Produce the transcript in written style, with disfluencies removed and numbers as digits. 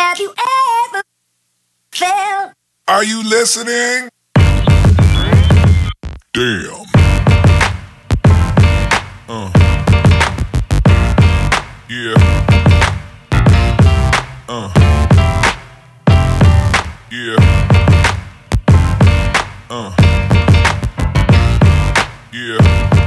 Have you ever felt? Are you listening? Damn. Yeah. Yeah. Yeah.